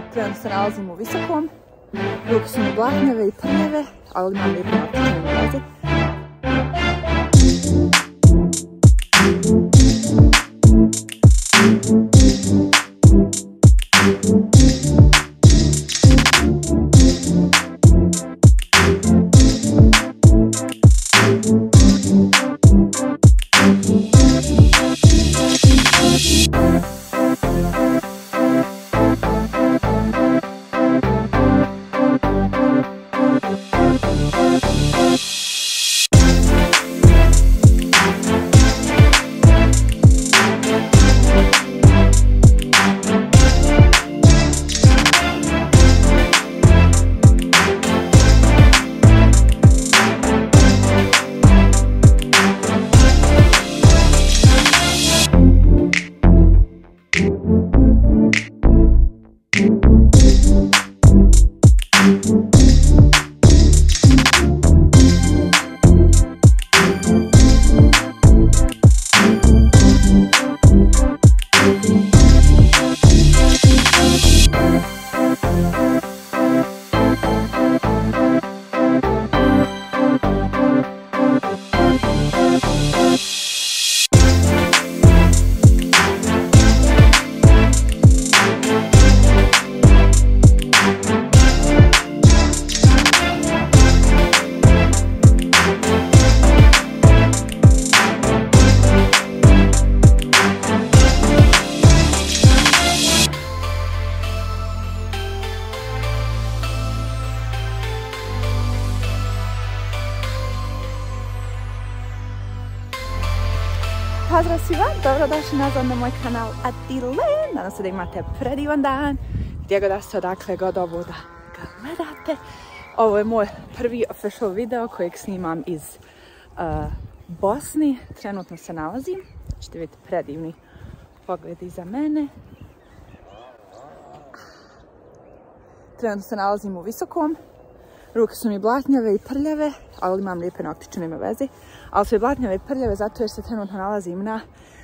Trenutno se nalazim u Visokom. Ruke su mi blatnjave i prljave, ali imam lijepo noktične na vezi. Pozdrav svima, dobrodošli nazad na moj kanal Adile. Nadam se da imate predivan dan, gdje god da ste, odakle god ovo da ga gledate. Ovo je moj prvi official video kojeg snimam iz Bosni. Trenutno se nalazim, ćete vidjeti predivni pogled iza mene. Trenutno se nalazim u Visokom. Ruke su mi blatnjave i prljave, ali imam lijepe noktiče, nema veze. Ali su i blatnjave i prljave zato jer se trenutno nalazim na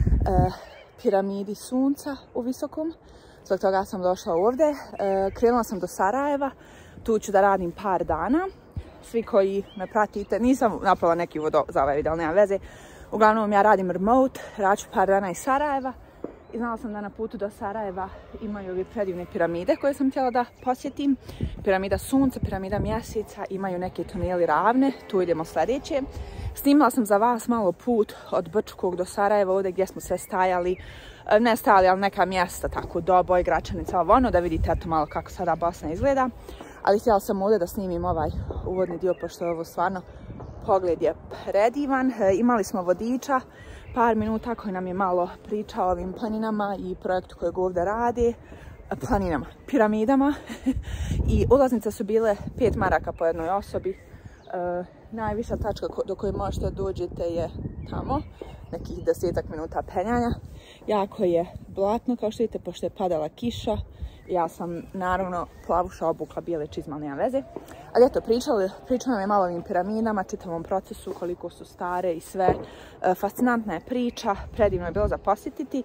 piramidi Sunca u Visokom. Zbog toga sam došla ovdje. Krenula sam do Sarajeva, tu ću da radim par dana. Svi koji me pratite, nisam napravila neki uvod za ovaj video, nema veze. Uglavnom ja radim remote, raću par dana iz Sarajeva. I znala sam da na putu do Sarajeva imaju ove predivne piramide koje sam htjela da posjetim. Piramida Sunca, piramida Mjeseca, imaju neke tuneli ravne, tu idemo sljedeće. Snimala sam za vas malo put od Brčkog do Sarajeva, ovdje gdje smo sve stajali. Ne stajali, ali neka mjesta, tako Doboj, Gračanica, ono, da vidite eto malo kako sada Bosna izgleda. Ali htjela sam ovdje da snimim ovaj uvodni dio, pošto je ovo stvarno pogled je predivan. Imali smo vodiča par minuta koji nam je malo pričao o ovim planinama i projektu kojeg ovdje rade. Planinama, piramidama. I ulaznice su bile 5 maraka po jednoj osobi. Najviša tačka do koje možete dođete je tamo, nekih 10 minuta penjanja. Jako je blatno, kao što vidite, pošto je padala kiša. Ja sam naravno plavuša obukla, bijele čizme, nema veze. Ali eto, pričala je malo o ovim piramidama, čitavom procesu, koliko su stare i sve. Fascinantna je priča, predivno je bilo za posjetiti.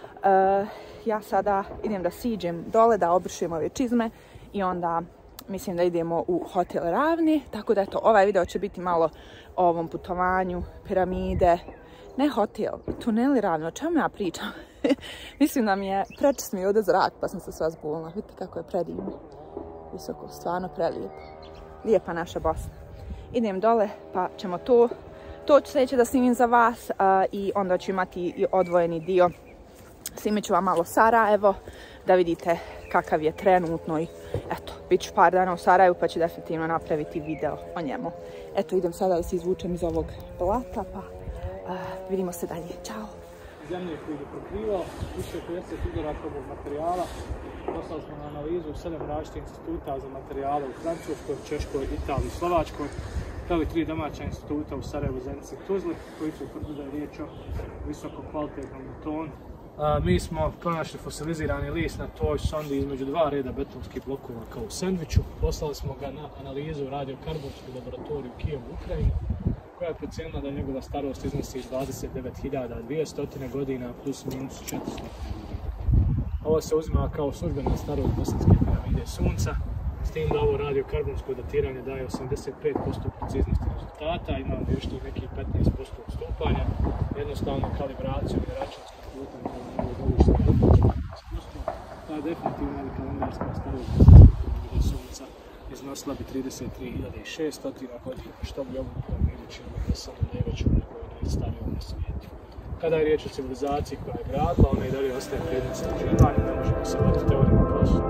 Ja sada idem da siđem dole, da obrišem ove čizme i onda mislim da idemo u hotel Ravni. Tako da eto, ovaj video će biti malo o ovom putovanju, piramide, ne hotel, tuneli Ravni, o čemu ja pričam? Mislim da mi je prečist mi je ovdje zrak, pa sam se sva zbunila. Vidite kako je predivno. Visoko, stvarno prelijepo. Lijepa naša Bosna. Idem dole, pa ćemo to ću sljedeće da snimim za vas i onda ću imati i odvojeni dio. Snimit ću vam malo Sarajevo, da vidite kakav je trenutno i eto, bit ću par dana u Sarajevu pa ću definitivno napraviti video o njemu. Eto, idem sada da se izvučem iz ovog blata, pa vidimo se dalje. Ćao! Zemlje koji je pokrivao, više 50 uzorakovog materijala. Poslali smo na analizu 7 različitih instituta za materijale u Francuskoj, Češkoj, Italiji i Slovačkoj, kao i 3 domaća instituta u Sarajevu, Zenici i Tuzli, koji su utvrdili da je riječ o visoko kvalitetnom betonu. Mi smo pronašli fosilizirani list na toj sondi između 2 reda betonskih blokova kao u sendviču. Poslali smo ga na analizu u radiokarbonsku laboratoriju u Kijevu, Ukrajini, koja je procijenila da njegova starost iznosi 29.200 godina plus minus 400. Ovo se uzima kao službena starost bosanske piramide sunca, s tim da ovo radiokarbonsko datiranje daje 85% preciznosti rezultata, imamo još nekih 15% odstupanja, jednostavno kalibraciju i računskim putem na ovogodišnje dopućenje 15%, ta definitivna ili kalendarska starost bosanske piramide sunca iznosila bi 33.600 godina, što bi ovu piramidu činilo da sam najveću nego je najstarijom na svijetu. Kada je riječ o civilizaciji koja je gradila, ona i dalje ostaje predmet istraživanja, ne možemo se voditi teorijom prostoru.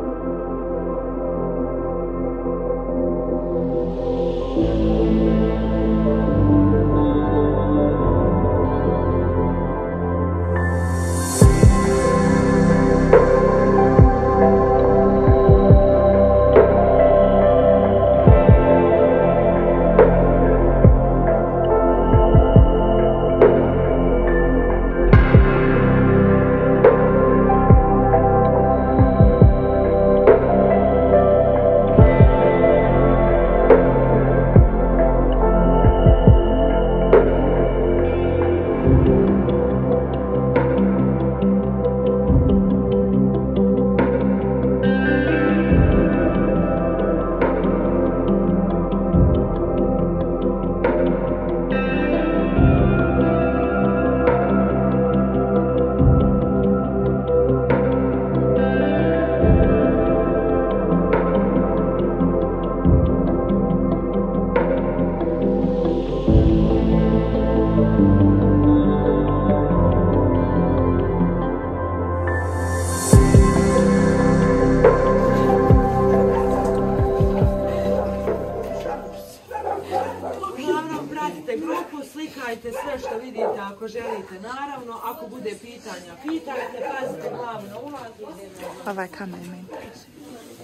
Slikajte sve što vidite ako želite, naravno, ako bude pitanja, pitajte, pazite glavu na ulaz. Ovaj kamer me interesuje.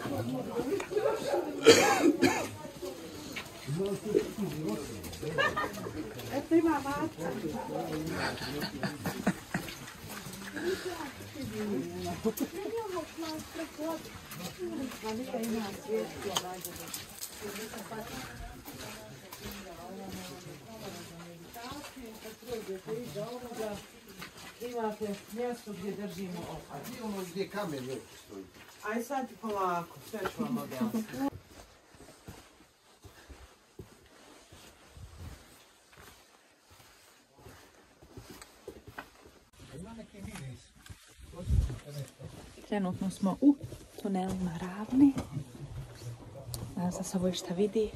Eto ima maca. Imate mjesto gdje držimo opad. Imamo gdje kamen još stoji. Aj sad polako, sve ću vam objasniti. Trenutno smo u tunelu na Ravni. Nadam se sa ovo šta vidi.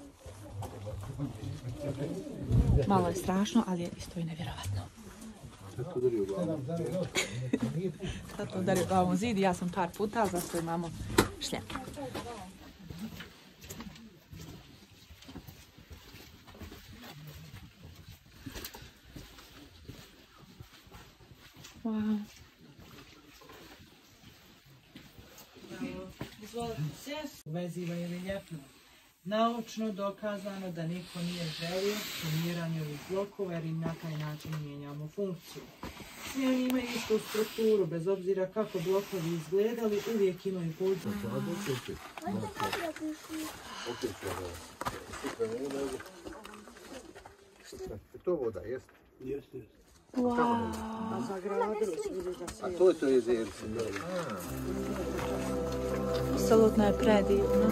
Malo je strašno, ali je isto i nevjerovatno. Tato udario glavom zid i ja sam par puta, zato imamo šljem. Wow. Veziva je reljefno. Naučno dokazano da niko nije želio sumiranje ovih blokova jer im na taj način mijenjamo funkciju. Svi oni imaju istu strukturu, bez obzira kako blokovi izgledali, uvijek imaju poziv. To voda, jeste? Jeste. Wow. A zagradilo se vidi da se... A to je to jezerce. Apsolutno je predivno.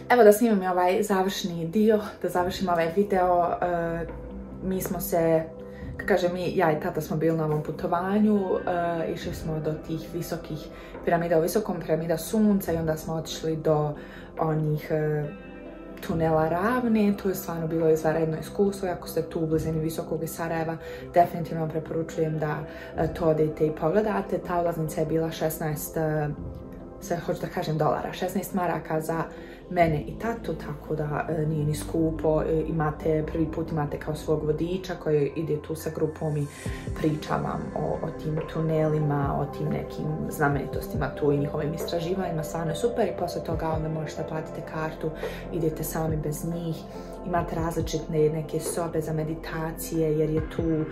Evo da snimam ovaj završni dio, da završim ovaj video. Mi smo se, kažem, ja i tata smo bili na ovom putovanju, išli smo do tih visokih piramida, u visokom piramida Sunca i onda smo otišli do onih tunela Ravne. To je stvarno bilo izvanredno iskustvo. Ako ste tu u blizini Visokog iz Sarajeva, definitivno vam preporučujem da to odete i pogledate. Ta ulaznica je bila 16, hoću da kažem dolara, 16 maraka za mene i tatu, tako da nije ni skupo. Prvi put imate kao svog vodiča koji ide tu sa grupom i priča vam o tim tunelima, o tim nekim znamenitostima tu i njihovim istraživanjima. Stvarno je super i posle toga onda možete platiti kartu, idete sami bez njih. Imate različite neke sobe za meditacije jer je tu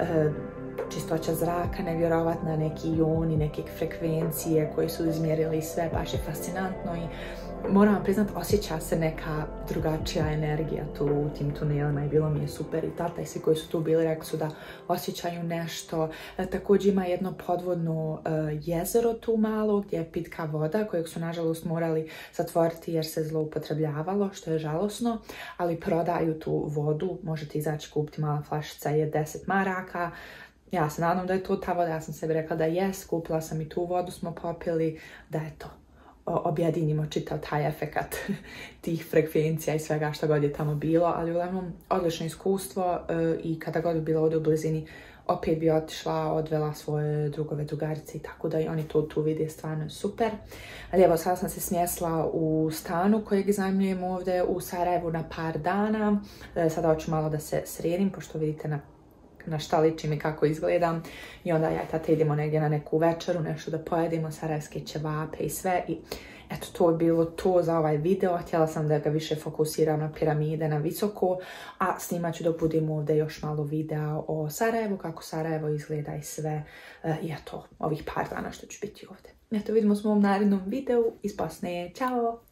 čistoća zraka nevjerovatna, neki ioni, neke frekvencije koje su izmjerili i sve, baš je fascinantno i moram vam priznat, osjeća se neka drugačija energija tu u tim tunelima i bilo mi je super. I tata i svi koji su tu bili rekli su da osjećaju nešto. Također ima jedno podvodno jezero tu malo gdje je pitka voda kojeg su nažalost morali zatvoriti jer se zloupotrebljavalo, što je žalosno, ali prodaju tu vodu, možete izaći kupiti, mala flašica je 10 maraka. Ja se nadam da je to ta voda, ja sam sebi rekla da jest, kupila sam i tu vodu, smo popili, da je to. Objedinimo čitav taj efekat tih frekvencija i svega što god je tamo bilo, ali uglavnom odlično iskustvo i kada god bi bila ovdje u blizini, opet bi otišla, odvela svoje drugove, drugarice i tako da i oni to tu vide, stvarno je super. Ali evo, sada sam se smjestila u stanu kojeg iznajmljujem ovdje u Sarajevu na par dana. Sada hoću malo da se sredim, pošto vidite na šta ličim i kako izgledam. I onda ja i tata idemo negdje na neku večeru, nešto da pojedemo, sarajevske ćevape i sve. I eto, to je bilo to za ovaj video. Htjela sam da ga više fokusiram na piramide, na visoko, a snimat ću dok budem ovdje još malo videa o Sarajevu, kako Sarajevo izgleda i sve. I eto, ovih par dana što ću biti ovdje. Eto, vidimo se u mom narednom videu iz Bosne. Ćao!